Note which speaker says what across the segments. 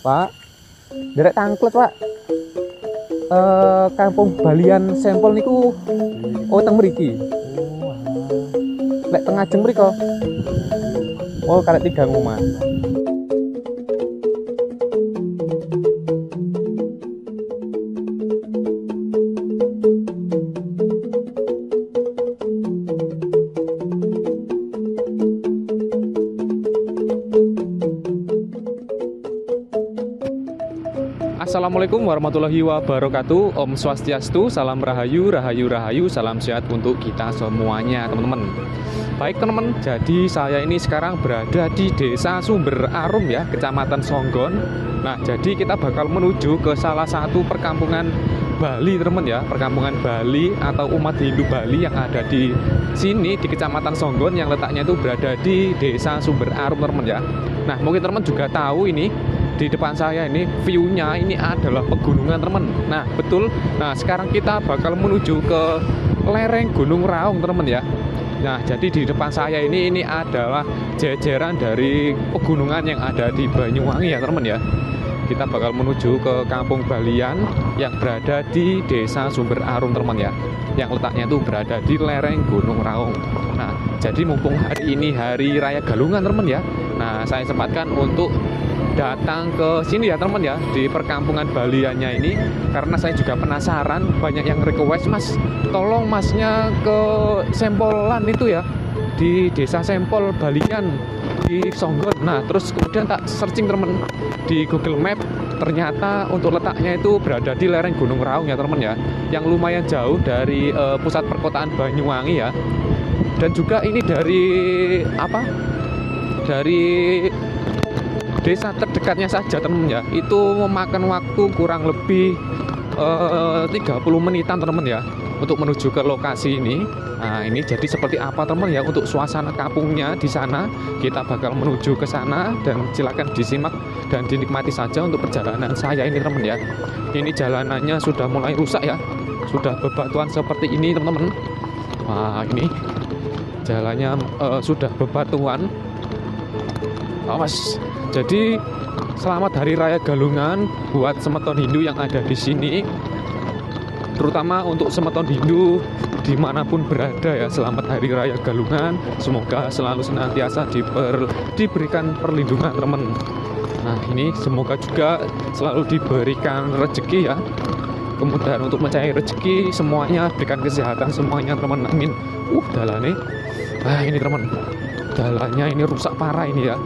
Speaker 1: Pak, derek tangklet, Pak. Kampung Balian sampel niku teng mriki. Lek teng Ajeng mriko. Karek 3 ngomah. Assalamualaikum warahmatullahi wabarakatuh. Om Swastiastu, salam rahayu, rahayu, rahayu, salam sehat untuk kita semuanya, teman-teman. Baik teman-teman, jadi saya ini sekarang berada di Desa Sumber Arum ya, Kecamatan Songgon. Nah, jadi kita bakal menuju ke salah satu perkampungan Bali, teman-teman ya, perkampungan Bali atau umat Hindu Bali yang ada di sini di Kecamatan Songgon yang letaknya itu berada di Desa Sumber Arum, teman-teman ya. Nah, mungkin teman-teman juga tahu ini di depan saya ini view-nya ini adalah pegunungan, teman. Nah, betul. Nah, sekarang kita bakal menuju ke lereng Gunung Raung, teman ya. Nah, jadi di depan saya ini adalah jajaran dari pegunungan yang ada di Banyuwangi ya, teman ya. Kita bakal menuju ke Kampung Balian yang berada di Desa Sumber Arum, teman ya. Yang letaknya itu berada di lereng Gunung Raung. Nah, jadi mumpung hari ini hari Raya Galungan, teman ya. Nah, saya sempatkan untuk datang ke sini ya, teman ya, di perkampungan Baliannya ini karena saya juga penasaran. Banyak yang request, Mas, tolong masnya ke Sempolan itu ya, di Desa Sempol Balian di Songgon. Nah, terus kemudian tak searching, teman, di Google Map, ternyata untuk letaknya itu berada di lereng Gunung Raung ya, teman ya, yang lumayan jauh dari pusat perkotaan Banyuwangi ya. Dan juga ini dari desa terdekatnya saja, teman ya, itu memakan waktu kurang lebih 30 menitan, teman ya, untuk menuju ke lokasi ini. Nah, ini jadi seperti apa, teman ya, untuk suasana kampungnya di sana. Kita bakal menuju ke sana dan silakan disimak dan dinikmati saja untuk perjalanan saya ini, teman ya. Ini jalanannya sudah mulai rusak ya, sudah bebatuan seperti ini, teman-teman. Wah, ini jalannya sudah bebatuan. Awas. Jadi selamat Hari Raya Galungan buat semeton Hindu yang ada di sini, terutama untuk semeton Hindu dimanapun berada ya. Selamat Hari Raya Galungan, semoga selalu senantiasa diberikan perlindungan, teman. Nah, ini semoga juga selalu diberikan rezeki ya, kemudahan untuk mencari rezeki semuanya, berikan kesehatan semuanya, teman. Amin. Dalane, ini teman, jalannya ini rusak parah ini ya.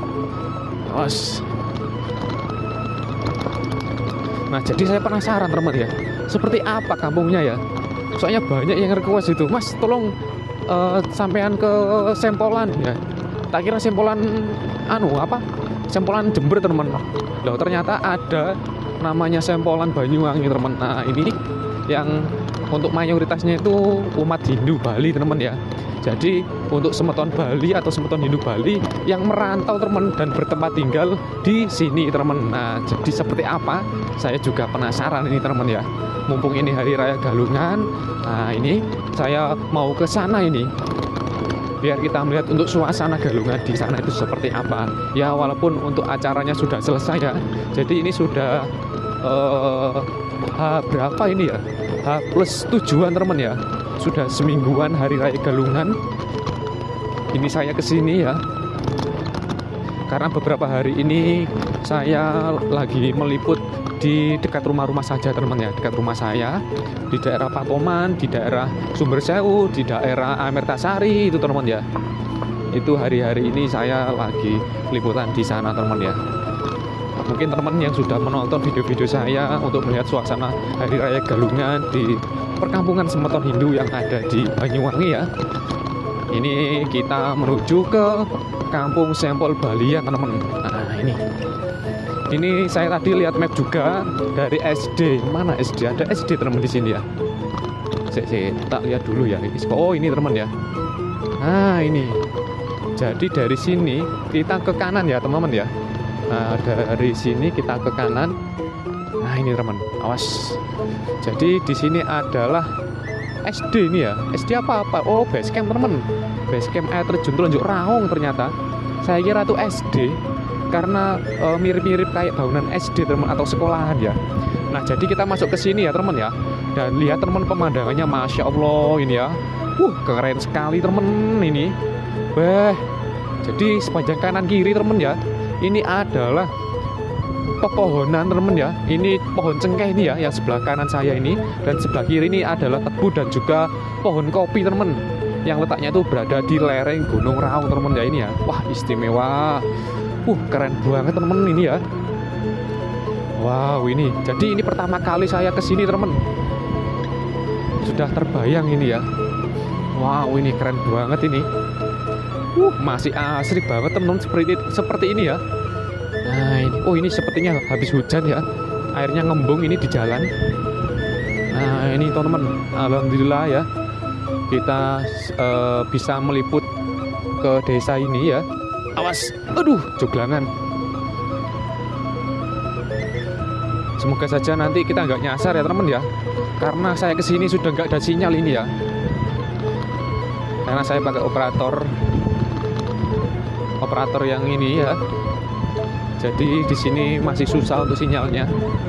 Speaker 1: Nah, jadi saya penasaran, teman ya, seperti apa kampungnya ya. Soalnya banyak yang request itu, Mas, tolong sampean ke Sempolan ya. Tak kira Sempolan Sempolan Jember, teman. Loh, ternyata ada namanya Sempolan Banyuwangi, teman. Nah, ini yang untuk mayoritasnya itu umat Hindu Bali, teman ya. Jadi untuk semeton Bali atau semeton Hindu Bali yang merantau, teman, dan bertempat tinggal di sini, teman. Nah, jadi seperti apa? Saya juga penasaran ini, teman ya. Mumpung ini Hari Raya Galungan, nah ini saya mau ke sana ini, biar kita melihat untuk suasana Galungan di sana itu seperti apa. Ya, walaupun untuk acaranya sudah selesai ya. Jadi ini sudah berapa ini ya? H+7-an, teman ya. Sudah semingguan Hari Raya Galungan. Ini saya kesini ya, karena beberapa hari ini saya lagi meliput di dekat rumah-rumah saja, teman ya. Dekat rumah saya di daerah Patoman, di daerah Sumber Sewu, di daerah Amertasari itu, teman ya. Itu hari-hari ini saya lagi liputan di sana, teman ya. Mungkin teman yang sudah menonton video-video saya untuk melihat suasana Hari Raya Galungan di perkampungan semeton Hindu yang ada di Banyuwangi ya. Ini kita menuju ke Kampung Sempol Balian, teman. Nah, ini saya tadi lihat map juga dari SD. Mana SD? Ada SD, teman, di sini ya. Saya tak lihat dulu ya. Oh, ini, teman ya. Nah, ini. Jadi dari sini kita ke kanan ya, teman-teman ya. Nah, dari sini kita ke kanan. Nah, ini, teman, awas. Jadi di sini adalah SD ini ya. SD apa? Oh, base camp, teman. Base camp air terjun Telunjuk Raung ternyata. Saya kira itu SD karena mirip-mirip kayak bangunan SD teman atau sekolahan ya. Nah jadi kita masuk ke sini ya teman ya, dan lihat teman pemandangannya, masya Allah ini ya, keren sekali teman ini. Wah, jadi sepanjang kanan kiri teman ya, ini adalah pepohonan teman ya. Ini pohon cengkeh ini ya, yang sebelah kanan saya ini, dan sebelah kiri ini adalah tebu dan juga pohon kopi teman, yang letaknya itu berada di lereng Gunung Raung teman ya ini ya. Wah istimewa, keren banget teman ini ya. Wow ini, jadi ini pertama kali saya kesini teman, sudah terbayang ini ya. Wow ini keren banget ini. Masih asri banget teman seperti ini ya. Nah ini, ini sepertinya habis hujan ya, airnya ngembung ini di jalan. Nah ini teman-teman, alhamdulillah ya, kita bisa meliput ke desa ini ya. Awas, aduh joglangan. Semoga saja nanti kita nggak nyasar ya teman ya, karena saya kesini sudah nggak ada sinyal ini ya, karena saya pakai operator yang ini ya. Jadi di sini masih susah untuk sinyalnya.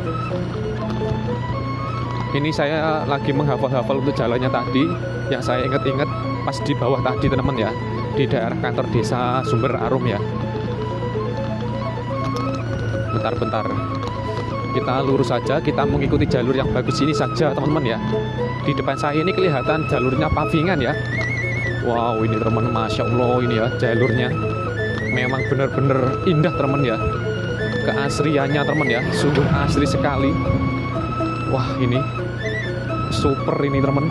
Speaker 1: Ini saya lagi menghafal-hafal untuk jalannya tadi, yang saya ingat-ingat pas di bawah tadi teman ya, di daerah kantor desa Sumber Arum ya. Bentar. Kita lurus saja, kita mengikuti jalur yang bagus ini saja teman-teman ya. Di depan saya ini kelihatan jalurnya pavingan ya. Wow ini teman, masya Allah ini ya, jalurnya memang benar-benar indah teman ya. Keasriannya teman ya, sungguh asri sekali. Wah ini super ini teman.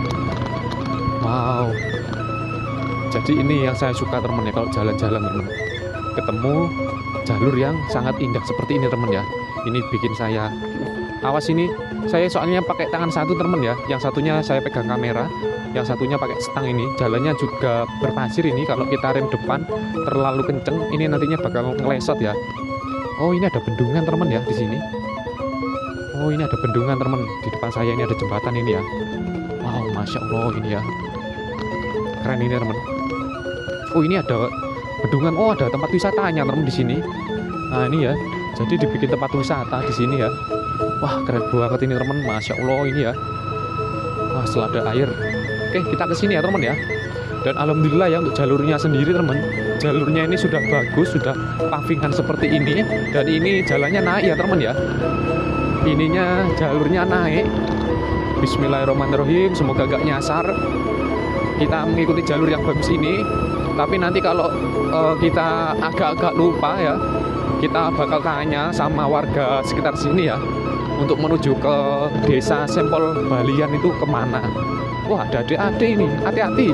Speaker 1: Wow, jadi ini yang saya suka teman ya, kalau jalan-jalan teman, ketemu jalur yang sangat indah seperti ini teman ya. Ini bikin saya, awas ini, saya soalnya pakai tangan satu teman ya, yang satunya saya pegang kamera, yang satunya pakai stang ini. Jalannya juga berpasir ini, kalau kita rem depan terlalu kenceng ini nantinya bakal ngelesot ya. Oh ini ada bendungan teman ya di sini. Oh ini ada bendungan teman, di depan saya ini ada jembatan ini ya. Wow masya Allah ini ya, keren ini teman. Oh ini ada bendungan, oh ada tempat wisatanya teman di sini. Nah ini ya, jadi dibikin tempat wisata di sini ya. Wah keren banget ini teman, masya Allah ini ya. Wah selada air. Oke kita ke sini ya teman ya. Dan alhamdulillah ya untuk jalurnya sendiri teman, jalurnya ini sudah bagus, sudah pavingan seperti ini. Dan ini jalannya naik ya teman ya. Ininya jalurnya naik. Bismillahirrahmanirrahim, semoga gak nyasar. Kita mengikuti jalur yang bagus ini. Tapi nanti kalau kita agak-agak lupa ya, kita bakal tanya sama warga sekitar sini ya, untuk menuju ke desa Sempol Balian itu kemana. Wah ada adik-adik ini, hati-hati.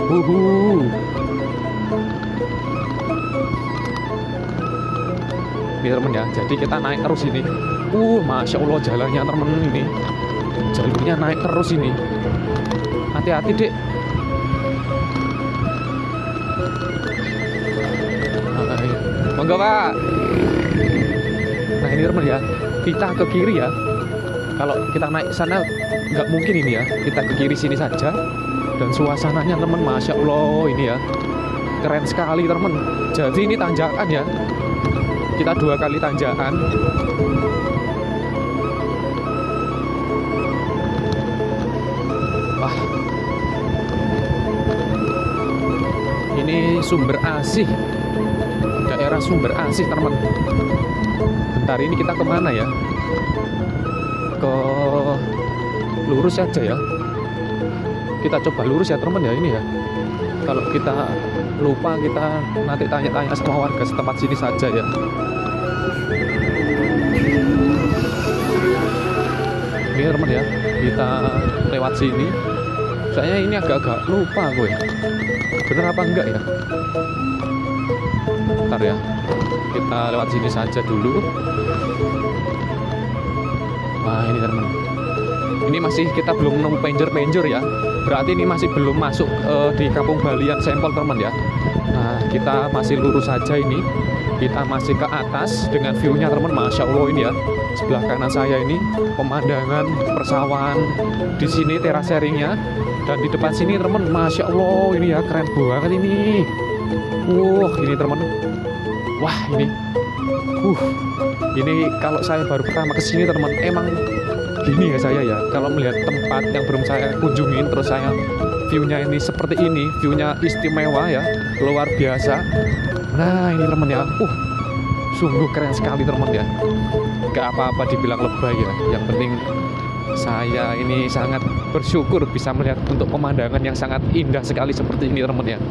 Speaker 1: Ini teman ya, jadi kita naik terus ini. Masya Allah jalannya teman ini, jalurnya naik terus ini. Hati-hati dek. Monggo pak. Nah ini teman ya, kita ke kiri ya. Kalau kita naik sana nggak mungkin ini ya, kita ke kiri sini saja. Dan suasananya teman, masya Allah ini ya, keren sekali teman. Jadi ini tanjakan ya, kita 2 kali tanjakan. Wah ini Sumber Asih, daerah Sumber Asih teman. Bentar ini kita kemana ya? Ke lurus saja ya. Kita coba lurus ya teman ya ini ya. Kalau kita lupa kita nanti tanya-tanya sama warga setempat sini saja ya. Ini teman ya, kita lewat sini. Saya ini agak-agak lupa gue. Bener apa enggak ya? Bentar ya. Kita lewat sini saja dulu. Wah ini teman, ini masih kita belum nemu penjor ya, berarti ini masih belum masuk di Kampung Balian Sempol teman ya. Nah kita masih lurus saja ini, kita masih ke atas dengan view-nya teman, masya Allah ini ya. Sebelah kanan saya ini pemandangan persawahan, di sini teras sharingnya, dan di depan sini teman, masya Allah ini ya, keren banget ini. Ini teman, wah ini Ini kalau saya baru pertama kesini teman, emang gini ya saya ya. Kalau melihat tempat yang belum saya kunjungin, terus saya view-nya ini seperti ini, view-nya istimewa ya, luar biasa. Nah ini teman ya, sungguh keren sekali teman ya. Gak apa-apa dibilang lebay ya. Yang penting saya ini sangat bersyukur bisa melihat untuk pemandangan yang sangat indah sekali seperti ini teman ya.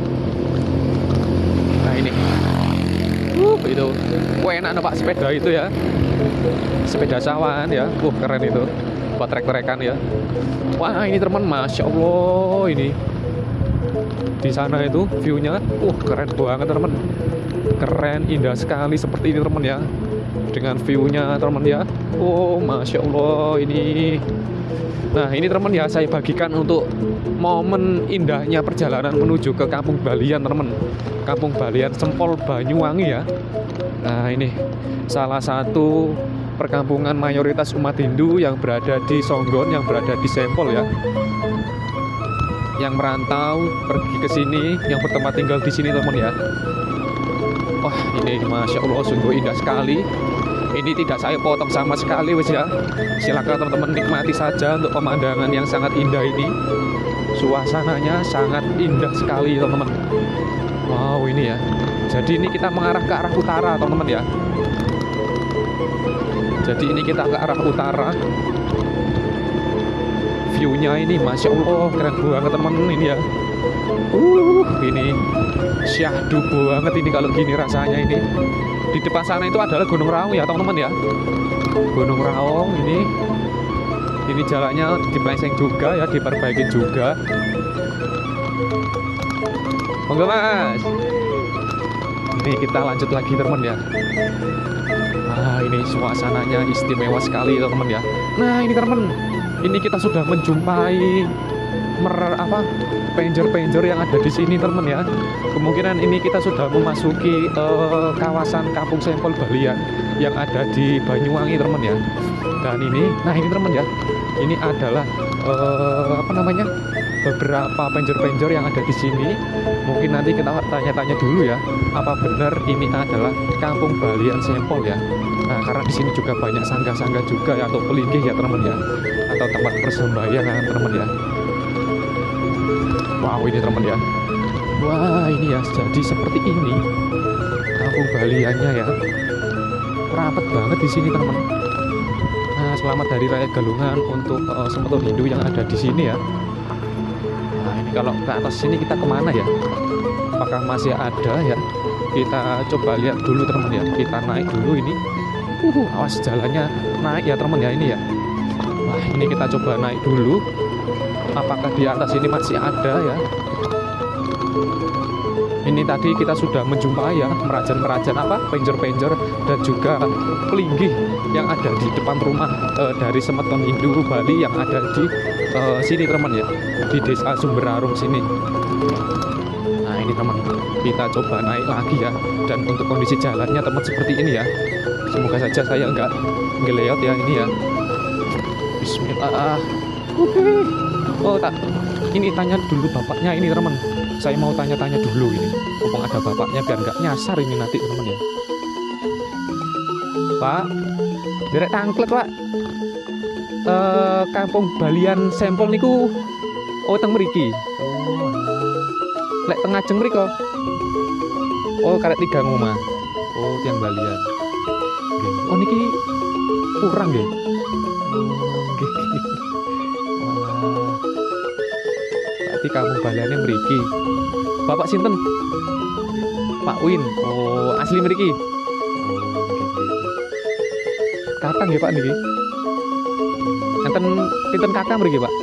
Speaker 1: Nah ini itu enak Pak sepeda itu ya, sepeda sawan ya, keren itu buat trek-trekan ya. Wah ini teman, Masya Allah, ini di sana itu view-nya keren banget teman, keren, indah sekali seperti ini teman ya, dengan view-nya teman ya. Masya Allah ini. Nah ini teman ya, saya bagikan untuk momen indahnya perjalanan menuju ke Kampung Balian teman, Kampung Balian Sempol Banyuwangi ya. Nah ini salah satu perkampungan mayoritas umat Hindu yang berada di Songgon, yang berada di Sempol ya, yang merantau pergi ke sini, yang bertempat tinggal di sini teman ya. Wah ini Masya Allah sungguh indah sekali. Ini tidak saya potong sama sekali wes ya. Silakan teman-teman nikmati saja untuk pemandangan yang sangat indah ini. Suasananya sangat indah sekali teman-teman. Wow ini ya. Jadi ini kita mengarah ke arah utara teman-teman ya. Jadi ini kita ke arah utara. View-nya ini Masya Allah keren banget teman-teman ini ya. Ini syahdu banget ini kalau gini rasanya ini. Di depan sana itu adalah Gunung Raung ya teman-teman ya. Gunung Raung ini jalannya dipelengseng juga ya, diperbaiki juga. Monggo Mas. Ini kita lanjut lagi teman ya. Nah ini suasananya istimewa sekali teman ya. Nah ini teman, ini kita sudah menjumpai penjor-penjor yang ada di sini teman ya. Kemungkinan ini kita sudah memasuki kawasan Kampung Sempol Balian yang ada di Banyuwangi teman ya. Dan ini, nah ini teman ya, ini adalah beberapa penjor-penjor yang ada di sini. Mungkin nanti kita tanya-tanya dulu ya, apa benar ini adalah Kampung Balian Sempol ya. Nah karena di sini juga banyak sangga-sangga juga ya, atau pelinggih ya teman ya, atau tempat persembahyangan teman ya. Wow ini teman ya. Wah ini ya, jadi seperti ini Kampung Baliannya ya, rapat banget di sini teman. Nah selamat Hari Raya Galungan untuk semeton Hindu yang ada di sini ya. Nah ini kalau ke atas sini kita kemana ya? Apakah masih ada ya? Kita coba lihat dulu teman ya. Kita naik dulu ini. Awas jalannya naik ya teman ya ini ya. Wah ini kita coba naik dulu. Apakah di atas ini masih ada ya? Ini tadi kita sudah menjumpai ya merajan-merajan penjor-penjor dan juga pelinggih yang ada di depan rumah dari semeton Hindu Bali yang ada di sini teman ya, di Desa Sumberarum sini. Nah ini teman, kita coba naik lagi ya. Dan untuk kondisi jalannya teman seperti ini ya. Semoga saja saya nggak ngeleot ya ini ya. Bismillah. Oke. Ini tanya dulu bapaknya ini teman. Saya mau tanya-tanya dulu ini. Mumpung ada bapaknya biar nggak nyasar ini nanti teman ya. Pak, derek tangklet Pak. Kampung Balian Sempol niku teng mriki. Lek teng ajeng mriko. Karek 3 ngomah. Tiang Balian. Nggih. Niki kurang nggih. Nggih. Berarti Kampung Baliannya mriki. Bapak sinten? Pak Win. Asli mriki. Kakang nggih Pak niki. Enten pinten kakang mriki Pak?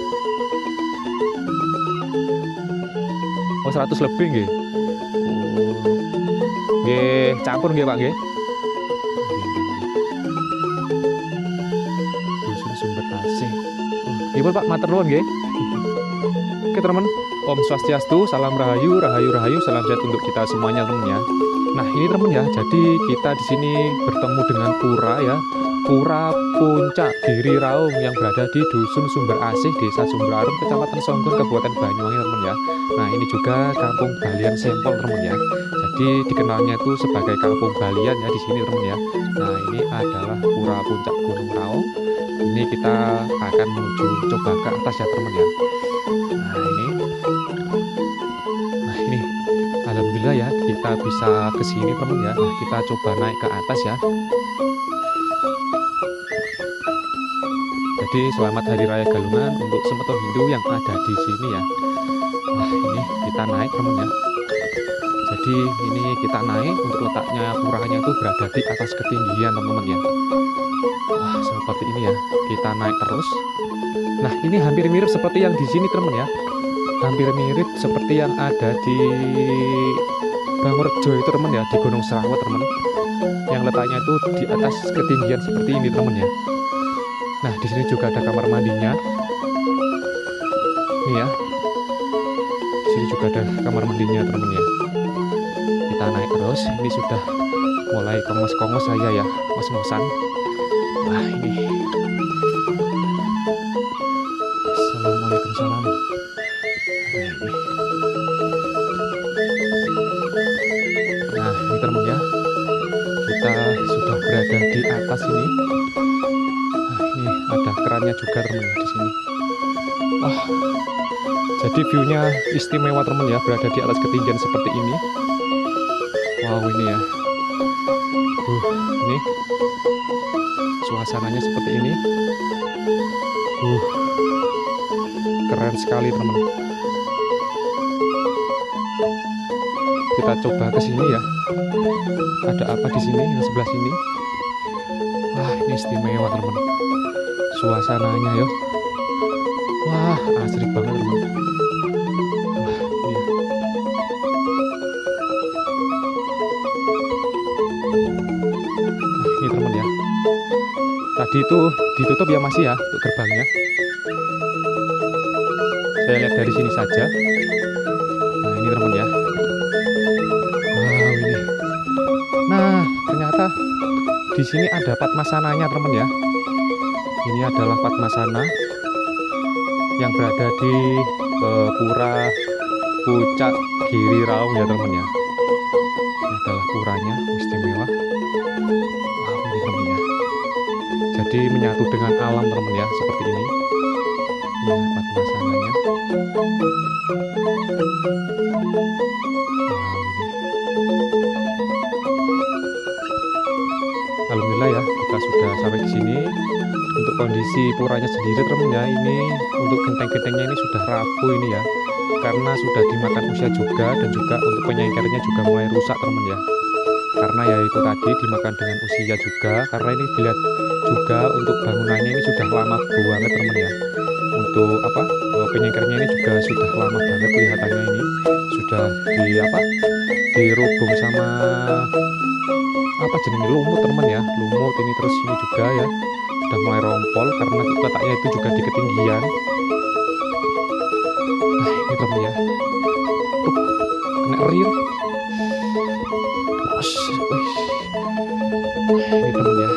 Speaker 1: 100 lebih nggih. Nggih, campur nggih Pak nggih. Dusun Sumber Asih. Nggih Pak, matur nuwun nggih. Oke teman, Om Swastiastu, salam rahayu, rahayu, rahayu, salam sehat untuk kita semuanya teman ya. Nah ini teman ya, jadi kita di sini bertemu dengan pura ya, Pura Puncak Giri Raung yang berada di Dusun Sumber Asih, Desa Sumberarum, Kecamatan Songgon, Kabupaten Banyuwangi, teman ya. Nah, ini juga Kampung Balian Sempol, teman ya. Jadi dikenalnya itu sebagai Kampung Balian ya di sini, teman ya. Nah, ini adalah Pura Puncak Gunung Raung. Ini kita akan menuju coba ke atas ya, teman ya. Nah, ini alhamdulillah ya kita bisa ke sini, teman ya. Nah, kita coba naik ke atas ya. Jadi selamat Hari Raya Galungan untuk semeton Hindu yang ada di sini ya. Wah, ini kita naik, teman ya. Jadi ini kita naik, untuk letaknya puranya itu berada di atas ketinggian, teman-teman ya. Wah, seperti ini ya. Kita naik terus. Nah, ini hampir mirip seperti yang di sini, teman ya. Hampir mirip seperti yang ada di Bangurjo itu, teman ya, di Gunung Serawat, teman. Yang letaknya itu di atas ketinggian seperti ini, teman ya. Nah, di sini juga ada kamar mandinya. Nih ya. Di sini juga ada kamar mandinya, teman ya. Kita naik terus. Ini sudah mulai kongos-kongos saya ya, ngos-ngosan. Wah, ini. Assalamualaikum salam. Nah, ini teman ya. Kita sudah berada di atas ini. Ada kerannya juga, teman di sini. Wah, jadi view-nya istimewa, teman ya, berada di atas ketinggian seperti ini. Wow, ini ya. Ini suasananya seperti ini. Keren sekali, teman. Kita coba ke sini ya. Ada apa di sini? Yang sebelah sini. Wah, ini istimewa, teman. Suasananya ya. Wah, asri banget, teman. Wah, ini. Nah, ini teman ya. Tadi itu ditutup ya, masih ya untuk gerbangnya. Saya lihat dari sini saja. Nah, ini teman ya. Wow, ini. Nah, ternyata di sini ada Padmasananya, teman ya. Ini adalah Padmasana yang berada di Pura Puncak Giri Raung ya, teman ya. Ini adalah puranya, istimewa. Wow, ini teman ya. Jadi menyatu dengan alam, teman ya, seperti ini. Ini Padmasananya. Wow, ini. Alhamdulillah ya, kita sudah sampai di sini. Untuk kondisi puranya sendiri, teman ya, ini untuk genteng-gentengnya ini sudah rapuh ini ya, karena sudah dimakan usia juga, dan juga untuk penyengkernya juga mulai rusak, teman ya. Karena ya itu tadi dimakan dengan usia juga, karena ini dilihat juga untuk bangunannya ini sudah lama banget, teman ya. Untuk apa, penyengkernya ini juga sudah lama banget kelihatannya, ini sudah dirubung sama apa jenis lumut, teman ya, lumut ini. Terus ini juga ya sudah mulai rompol karena letaknya itu juga di ketinggian. Nah, ini teman ya. Kena real. Ini teman ya.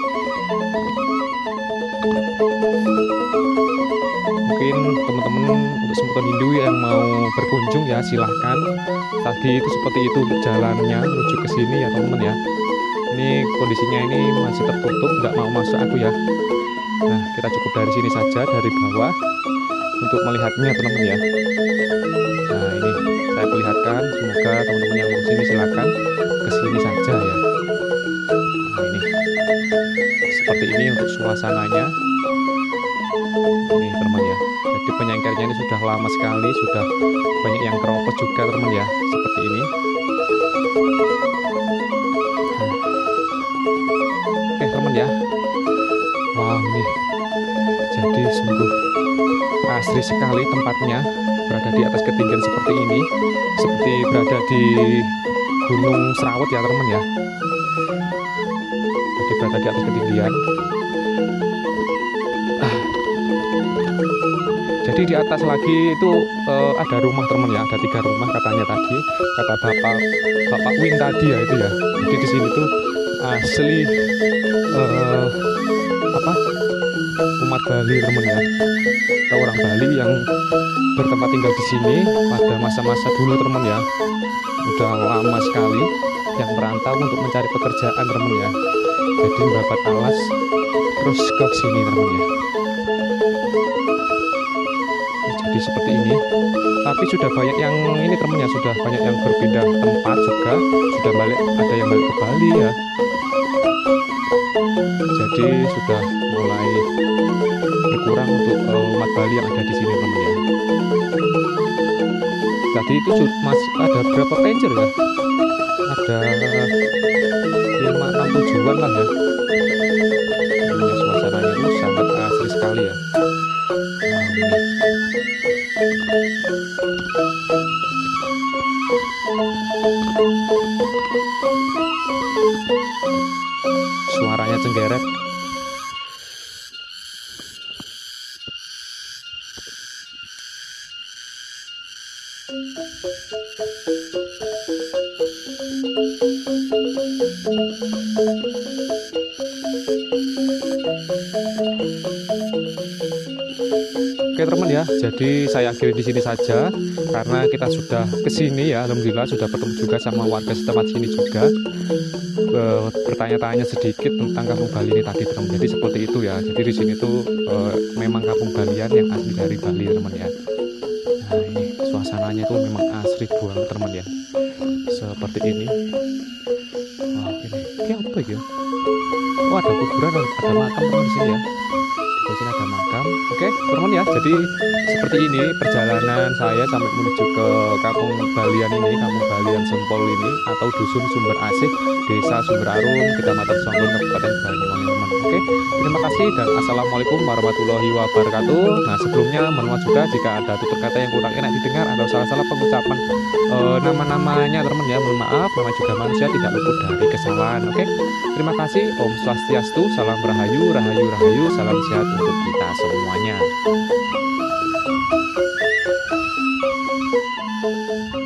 Speaker 1: Mungkin teman-teman untuk semeton Hindu yang mau berkunjung ya, silahkan. Tadi itu seperti itu untuk jalannya menuju ke sini ya, teman-teman ya. Ini kondisinya ini masih tertutup, nggak mau masuk aku ya. Nah, kita cukup dari sini saja, dari bawah, untuk melihatnya, teman-teman ya. Nah, ini saya perlihatkan. Semoga teman-teman yang mau sini silakan ke sini saja ya. Nah, ini seperti ini untuk suasananya. Ini teman ya. Jadi penyengkernya ini sudah lama sekali, sudah banyak yang keropos juga, teman ya. Seperti ini. Oke, teman ya. Wow, ini jadi sungguh asri sekali tempatnya, berada di atas ketinggian seperti ini, seperti berada di Gunung Serawat ya, teman ya. Jadi berada di atas ketinggian. Jadi di atas lagi itu ada rumah, teman ya, ada 3 rumah katanya tadi, kata Bapak Win tadi ya itu ya. Jadi di sini tuh asli Bali teman ya. Orang Bali yang bertempat tinggal di sini pada masa-masa dulu teman ya. Udah lama sekali yang merantau untuk mencari pekerjaan teman ya. Jadi mendapat alas terus ke sini teman ya. Jadi seperti ini. Tapi sudah banyak yang ini teman ya, sudah banyak yang berpindah tempat juga, sudah balik, ada yang balik ke Bali ya. Jadi sudah mulai berkurang untuk umat Bali yang ada di sini teman ya. Tadi itu masih ada berapa pencer ya? Ada 5-6 tujuan lah ya. Ini suasananya itu sangat asri sekali ya. Suaranya cenggeret. Oke teman ya, jadi saya akhiri di sini saja karena kita sudah kesini ya, alhamdulillah sudah bertemu juga sama warga setempat sini juga, bertanya-tanya sedikit tentang Kampung Bali ini tadi teman. Jadi seperti itu ya. Jadi di sini tuh memang Kampung Balian yang asli dari Bali teman ya. Nah ini suasananya tuh memang asri banget teman ya. Seperti ini. Wah ini apa ya? Oh ada kuburan, ada makam teman di sini ya. Di sini ada makam. Oke teman ya, jadi seperti ini perjalanan saya sampai menuju ke Kampung Balian ini, Kampung Balian Sempol ini, atau Dusun Sumber Asih, Desa Sumber Arum, Kecamatan Songgon, Kabupaten Banyuwangi teman. Oke, terima kasih dan assalamualaikum warahmatullahi wabarakatuh. Nah sebelumnya mohon maaf juga jika ada tutur kata yang kurang enak didengar atau salah-salah pengucapan nama-namanya teman ya, mohon maaf. Nama juga manusia tidak luput dari kesalahan. Oke, terima kasih. Om Swastiastu, salam rahayu, rahayu, rahayu, salam sehat untuk kita semuanya.